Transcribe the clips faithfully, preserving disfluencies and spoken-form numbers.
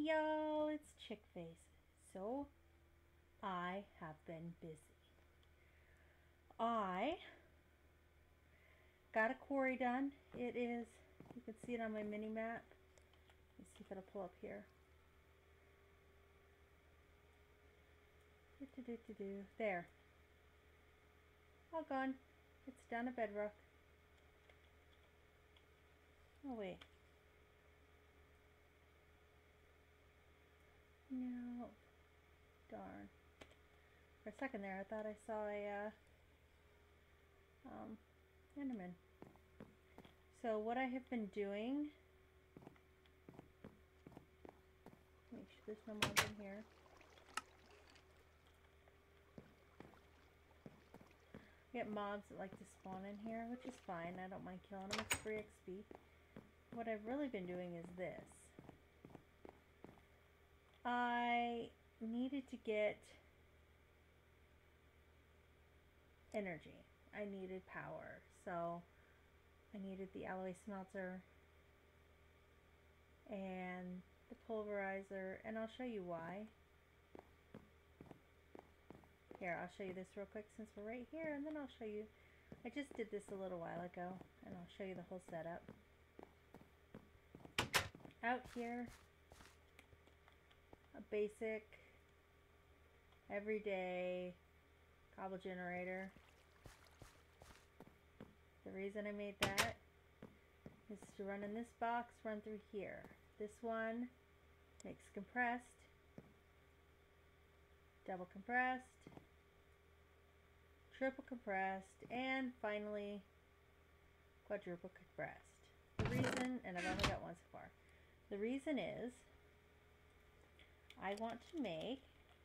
y'all, it's Chickface. So, I have been busy. I got a quarry done. It is, you can see it on my mini map. Let's see if it'll pull up here. Do, do, do, do. There. All gone. It's down a bedrock. Oh, wait. No. Darn. For a second there, I thought I saw a, uh, um, Enderman. So what I have been doing, make sure there's no mobs in here. I get mobs that like to spawn in here, which is fine. I don't mind killing them. It's free X P. What I've really been doing is this. I needed to get energy. I needed power. So I needed the alloy smelter and the pulverizer, and I'll show you why. Here, I'll show you this real quick since we're right here, and then I'll show you. I just did this a little while ago, and I'll show you the whole setup. Out here, a basic, everyday cobble generator. The reason I made that is to run in this box, run through here. This one makes compressed, double compressed, triple compressed, and finally quadruple compressed. The reason, and I've only got one so far, the reason is I want to make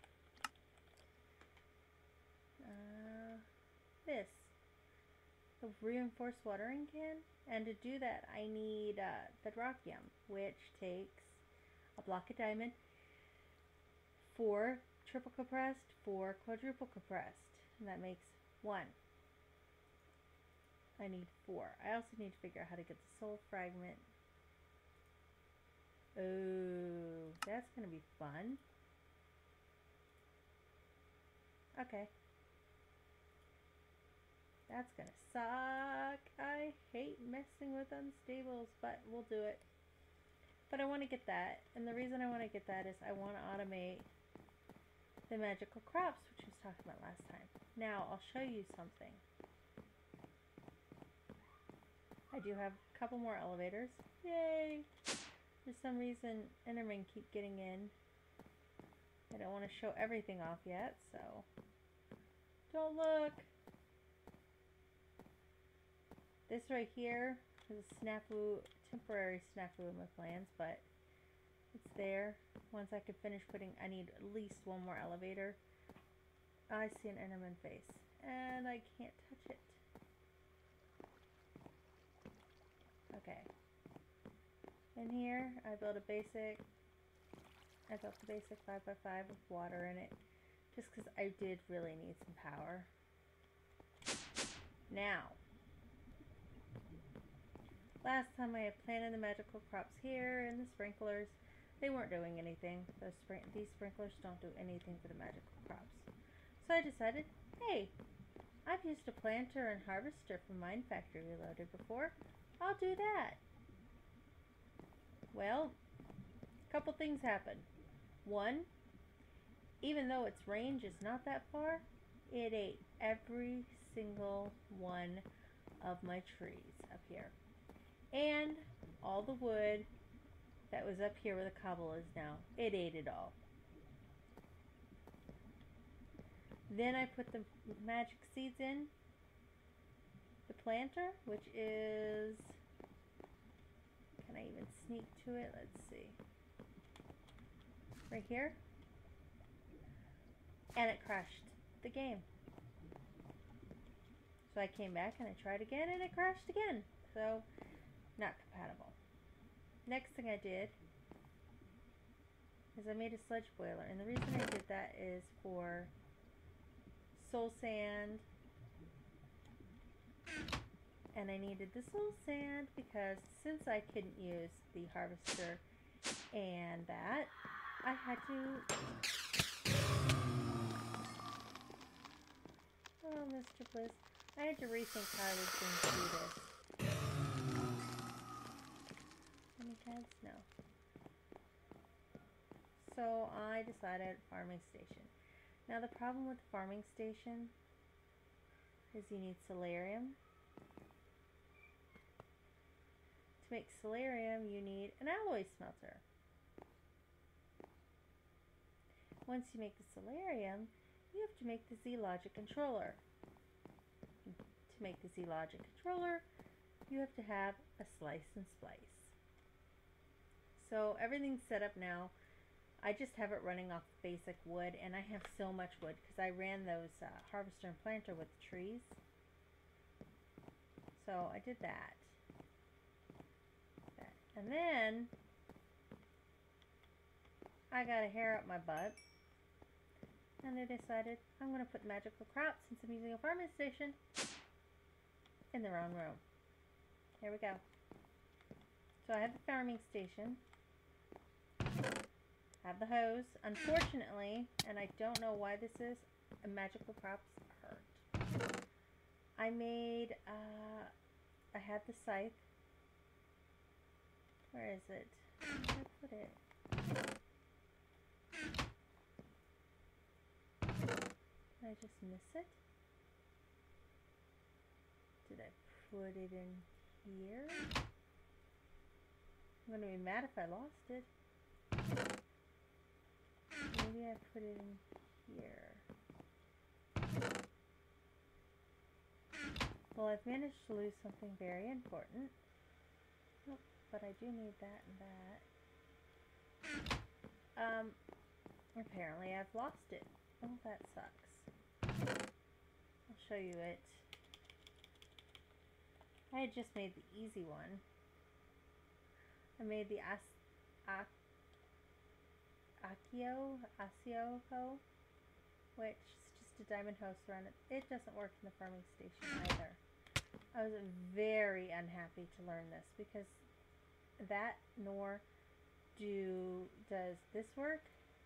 uh, this, the reinforced watering can, and to do that I need uh, bedrockium, which takes a block of diamond, four triple compressed, four quadruple compressed, and that makes one. I need four. I also need to figure out how to get the soul fragment. Oh, that's gonna be fun. Okay. That's gonna suck. I hate messing with unstables, but we'll do it. But I want to get that, and the reason I want to get that is I want to automate the magical crops, which I was talking about last time. Now, I'll show you something. I do have a couple more elevators. Yay! For some reason, Endermen keep getting in. I don't want to show everything off yet, so don't look. This right here is a snafu, temporary snafu in my plans, but it's there. Once I can finish putting, I need at least one more elevator. I see an Enderman face, and I can't touch it. Okay. In here, I built a basic, I built the basic five by five with water in it, just because I did really need some power. Now, last time I had planted the magical crops here and the sprinklers, they weren't doing anything. Those spring these sprinklers don't do anything for the magical crops. So I decided, hey, I've used a planter and harvester from Mine Factory Reloaded before. I'll do that. Well, a couple things happened. One, even though its range is not that far, it ate every single one of my trees up here. And all the wood that was up here where the cobble is now, it ate it all. Then I put the magic seeds in the planter, which is, can I even sneak to it? Let's see. Right here. And it crashed the game. So I came back and I tried again and it crashed again. So, not compatible. Next thing I did is I made a sludge boiler. And the reason I did that is for soul sand. And I needed the soul sand because since I couldn't use the harvester And that, I had to... Oh, Mister Bliss. I had to rethink how I was going to do this. Any heads? No. So I decided farming station. Now the problem with the farming station is you need solarium. To make solarium, you need an alloy smelter. Once you make the solarium, you have to make the Z-Logic controller. To make the Z-Logic controller, you have to have a slice and splice. So everything's set up now. I just have it running off basic wood, and I have so much wood because I ran those uh, harvester and planter with trees. So I did that. that. And then I got a hair up my butt, and I decided I'm going to put magical crops, since I'm using a farming station, in the wrong room. Here we go. So I have the farming station. Have the hose. Unfortunately, and I don't know why this is, magical crops hurt. I made, uh, I had the scythe. Where is it? Where did I put it? Did I just miss it? Did I put it in here? I'm gonna be mad if I lost it. Maybe I put it in here. Well, I've managed to lose something very important. Oh, but I do need that and that. Um, apparently I've lost it. Oh, that sucks. I'll show you it. I had just made the easy one. I made the As... As Accio, Accio hoe, which is just a diamond hoe surrounded. It doesn't work in the farming station either. I was very unhappy to learn this because that nor do does this work,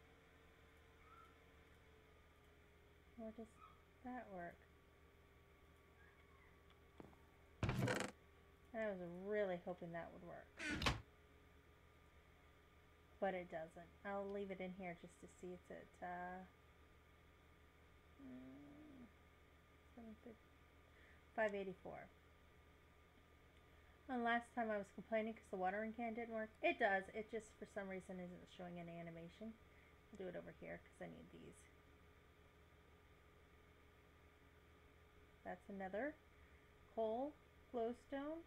nor does that work. And I was really hoping that would work. But it doesn't. I'll leave it in here just to see it's at uh, five eighty-four. And last time I was complaining because the watering can didn't work. It does. It just for some reason isn't showing any animation. I'll do it over here because I need these. That's another coal glowstone.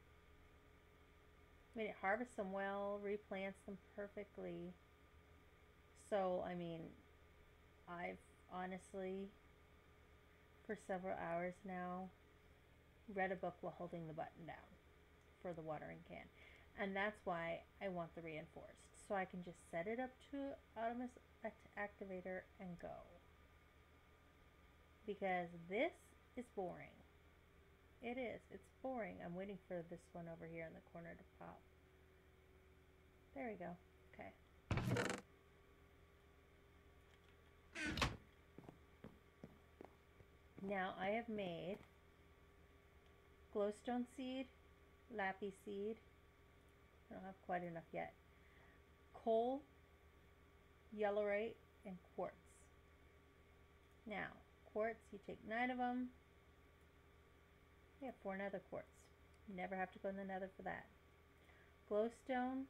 I mean, it harvests them well, replants them perfectly. So, I mean, I've honestly, for several hours now, read a book while holding the button down for the watering can. And that's why I want the reinforced. So I can just set it up to Optimus Activator and go. Because this is boring. It is. It's boring. I'm waiting for this one over here in the corner to pop. There we go. Okay. Now I have made glowstone seed, lappy seed. I don't have quite enough yet. Coal, yellowite, and quartz. Now, quartz, you take nine of them. Yeah, four nether quartz. You never have to go in the nether for that. Glowstone.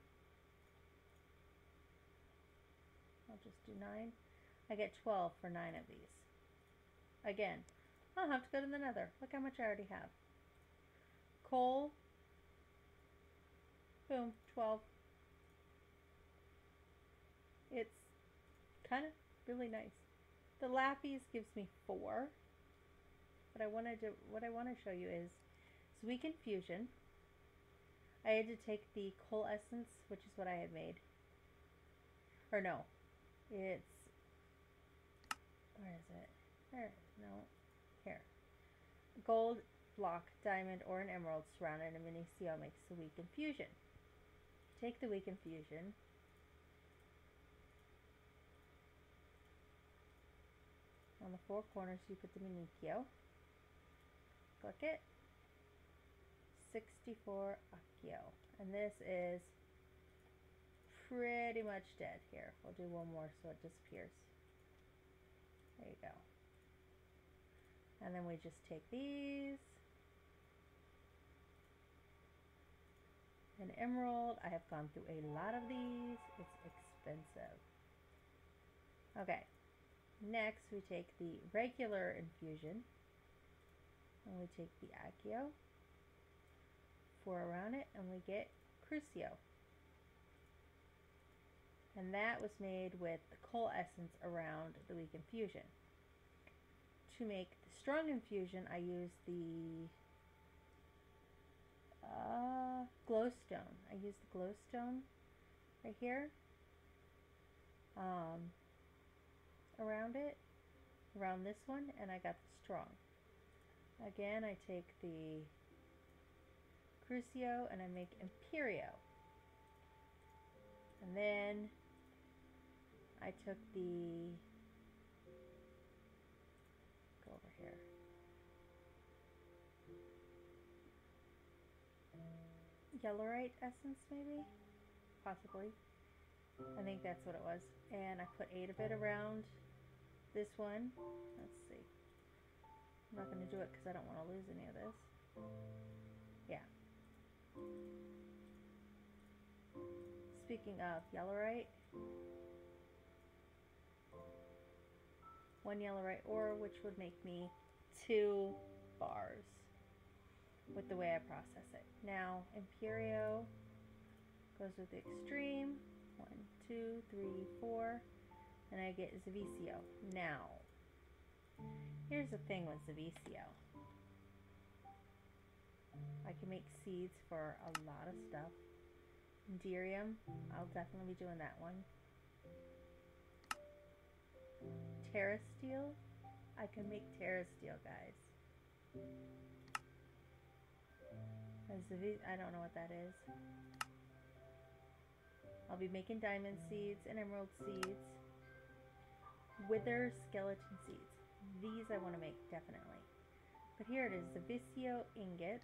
I'll just do nine. I get twelve for nine of these. Again, I'll have to go to the nether. Look how much I already have. Coal. Boom, twelve. It's kind of really nice. The lapis gives me four. But I wanted to, what I want to show you is Zweak Fusion. I had to take the coal essence, which is what I had made. Or no, it's, where is it? There, no, here. Gold, block, diamond, or an emerald surrounded in a mini seal makes the Weak Infusion. Take the Weak Infusion, On the four corners, you put the Manicchio. Click it. sixty-four Accio. And this is pretty much dead. Here, we'll do one more so it disappears. There you go. And then we just take these. An emerald. I have gone through a lot of these. It's expensive. Okay. Next, we take the regular infusion. And we take the Accio. Four around it. And we get Crucio. And that was made with the coal essence around the weak infusion. To make the strong infusion, I use the uh, glowstone. I use the glowstone right here um, around it, around this one, and I got the strong. Again, I take the Crucio and I make Imperio. And then I took the, go over here, Yellorite essence maybe? Possibly. I think that's what it was. And I put eight of it around this one. Let's see. I'm not going to do it because I don't want to lose any of this. Yeah. Speaking of Yellorite, one Yellorite ore, which would make me two bars with the way I process it. Now, Imperio goes with the extreme. One, two, three, four. And I get Zavicio. Now, here's the thing with Zavicio. I can make seeds for a lot of stuff. Enderium, I'll definitely be doing that one. Terra Steel, I can make Terra Steel, guys. I don't know what that is. I'll be making diamond seeds and emerald seeds. Wither skeleton seeds. These I want to make, definitely. But here it is, the Zavicio ingots.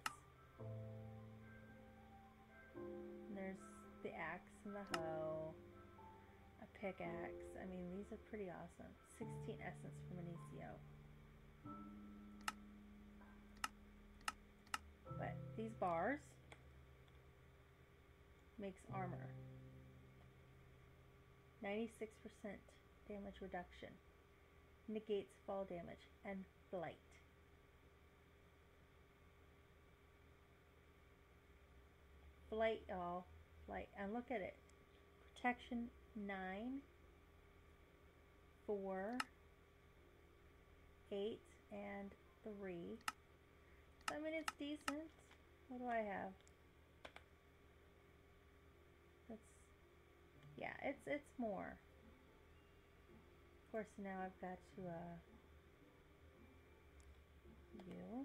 And there's the axe and the hoe. A pickaxe. I mean, these are pretty awesome. sixteen essence from Manicchio. But these bars makes armor. ninety-six percent damage reduction. Negates fall damage and blight. Blight, oh, blight. And look at it. Protection nine, four, eight, and three. I mean, it's decent. What do I have? That's, yeah, it's it's more. Of course, now I've got to uh, you.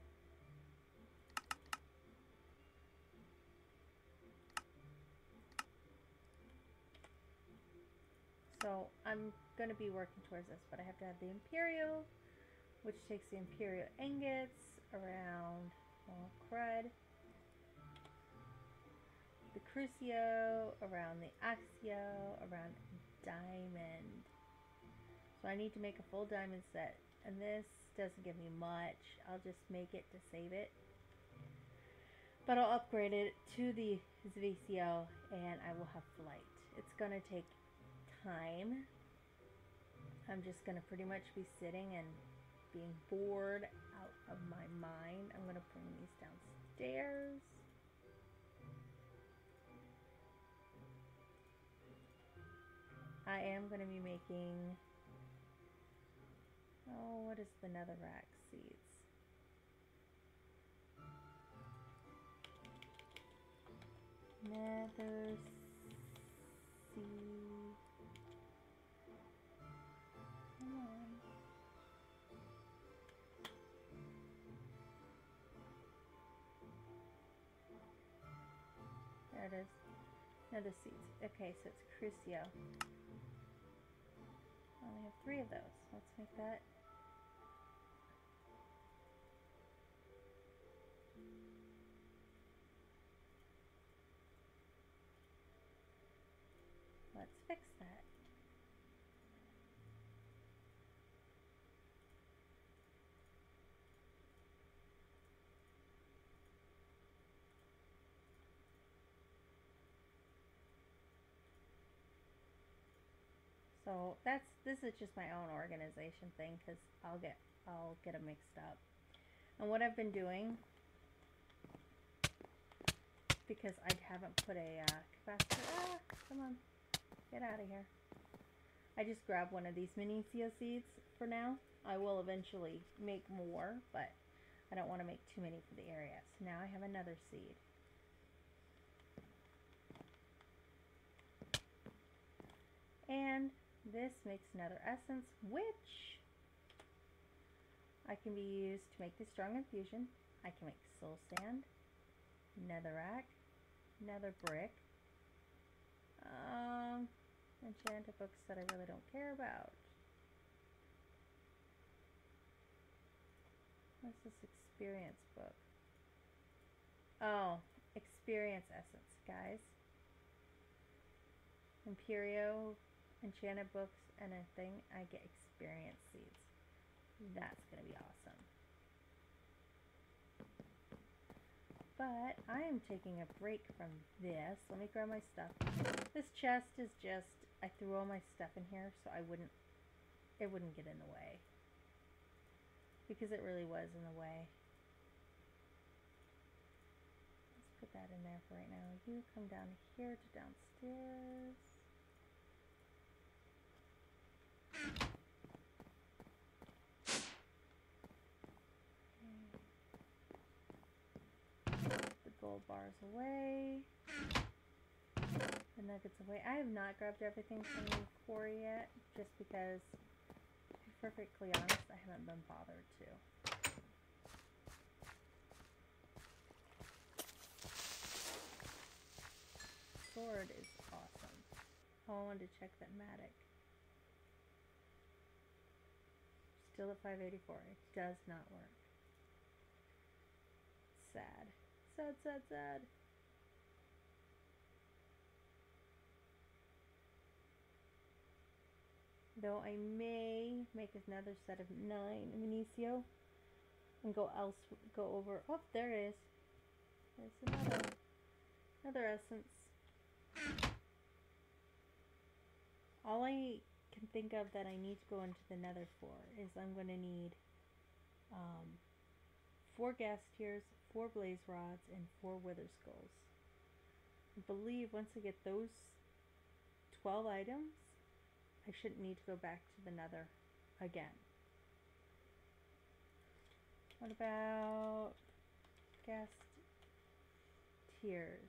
So I'm going to be working towards this, but I have to have the Imperial, which takes the Imperial ingots around, well, crud. The Crucio, around the Accio, around diamond. So I need to make a full diamond set, and this doesn't give me much. I'll just make it to save it. But I'll upgrade it to the Zavicio, and I will have flight. It's going to take time. I'm just going to pretty much be sitting and being bored out of my mind. I'm going to bring these downstairs. I am going to be making, oh, what is the netherrack seeds? Nether seed. Come on. There it is. Nether seeds. Okay, so it's Crucio. I only have three of those. Let's make that Let's fix that. So that's this is just my own organization thing because I'll get I'll get them mixed up. And what I've been doing, because I haven't put a uh, capacitor. Ah, come on, get out of here. I just grabbed one of these Minicio seeds for now. I will eventually make more, but I don't want to make too many for the area. So now I have another seed. And this makes another essence, which I can be used to make the strong infusion. I can make soul sand, netherrack, nether brick, um, enchanted books that I really don't care about. What's this experience book? Oh, experience essence, guys. Imperio, enchanted books, and a thing. I get experience seeds. That's gonna be awesome. But I am taking a break from this. Let me grab my stuff. This chest is just, I threw all my stuff in here so I wouldn't, it wouldn't get in the way. Because it really was in the way. Let's put that in there for right now. You come down here to downstairs. The gold bars away. The nuggets away. I have not grabbed everything from the quarry yet, just because, to be perfectly honest, I haven't been bothered to. Sword is awesome. Oh, I wanted to check that Matic. Still at five eighty-four. It does not work. Sad. Sad, sad, sad. Though I may make another set of nine Minicio and go else go over. Oh, there it is. There's another another essence. All I can think of that I need to go into the nether for is I'm going to need um, four gas tears, four blaze rods, and four wither skulls. I believe once I get those twelve items, I shouldn't need to go back to the nether again. What about gas tears?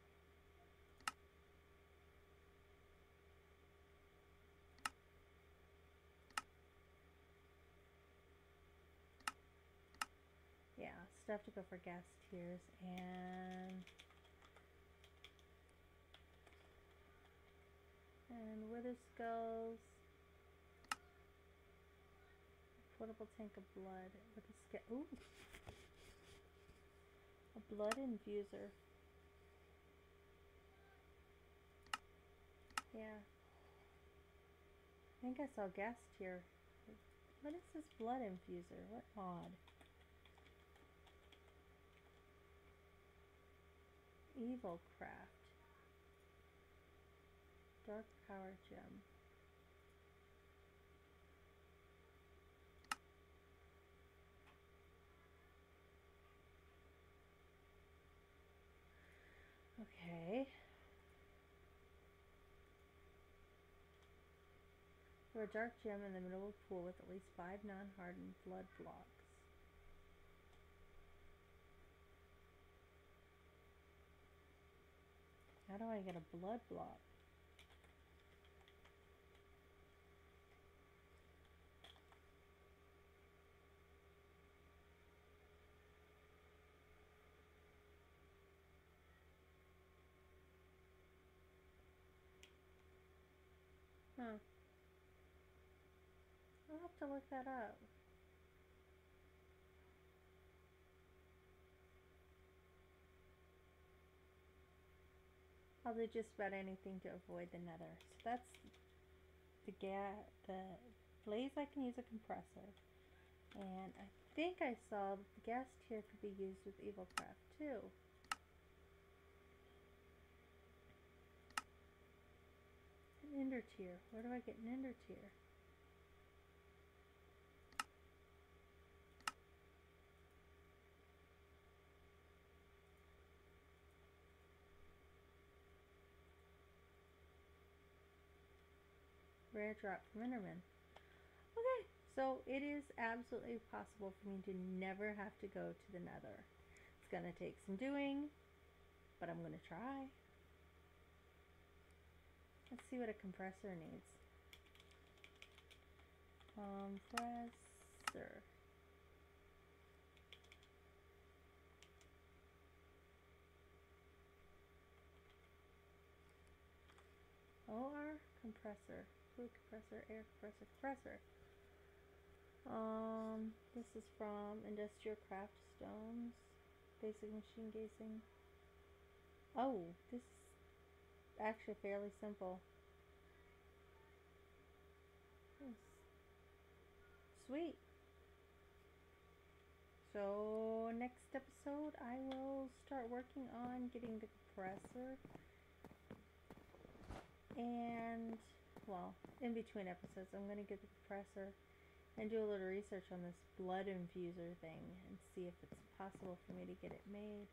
Yeah, stuff to go for gas tears and and wither skulls. Portable tank of blood with a sk ooh, a blood infuser. Yeah, I think I saw gas tier. What is this blood infuser? What odd? Evil craft. Dark power gem. Okay. For a dark gem in the middle of a pool with at least five non-hardened blood blocks. How do I get a blood block? Huh. I'll have to look that up. I'll do just about anything to avoid the nether. So that's the gas, the blaze. I can use a compressor, and I think I saw that the gas tier could be used with Evilcraft too. An ender tier. Where do I get an ender tier? Rare drop from Enderman. Okay, so it is absolutely possible for me to never have to go to the nether. It's gonna take some doing, but I'm gonna try. Let's see what a compressor needs. Compressor. O R compressor. Fluid compressor, air compressor, compressor. Um, this is from Industrial Craft Stones. Basic machine casing. Oh, this is actually fairly simple. Sweet. So next episode I will start working on getting the compressor. And, well, in between episodes I'm going to get the compressor and do a little research on this blood infuser thing and see if it's possible for me to get it made.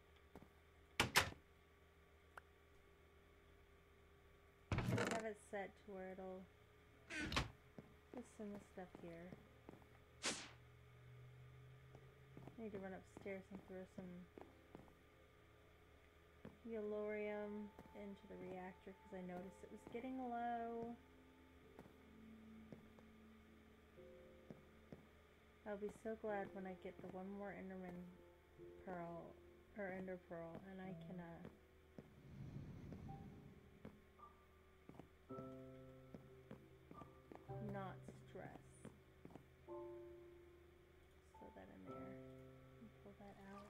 I have it set to where it'll just send the stuff here. I need to run upstairs and throw some Yellorium into the reactor because I noticed it was getting low. I'll be so glad when I get the one more Enderman Pearl, or Ender Pearl, and I can, uh, not stress. Throw that in there and pull that out.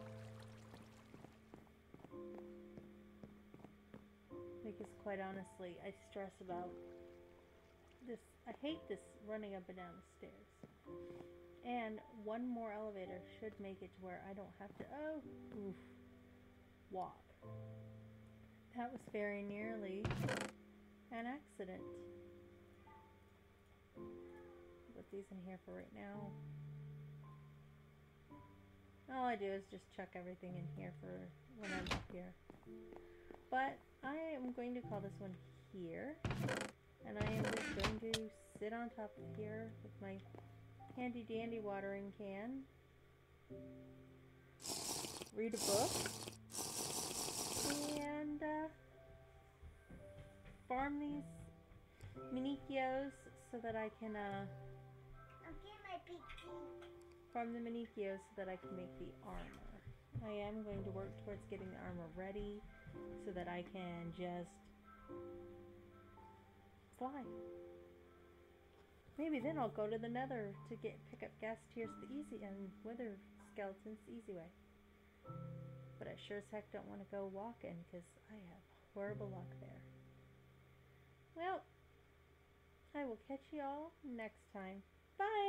Because quite honestly, I stress about this. I hate this running up and down the stairs. And one more elevator should make it to where I don't have to, oh, oof, walk. That was very nearly an accident. Put these in here for right now. All I do is just chuck everything in here for when I'm up here. But I am going to call this one here. And I am just going to sit on top of here with my handy dandy watering can. Read a book. And uh, farm these Minikios so that I can uh, farm the Minikios so that I can make the armor. I am going to work towards getting the armor ready so that I can just fly. Maybe then I'll go to the nether to get pick up gas tiers the easy and wither skeletons the easy way. But I sure as heck don't want to go walking because I have horrible luck there. Well, I will catch you all next time. Bye!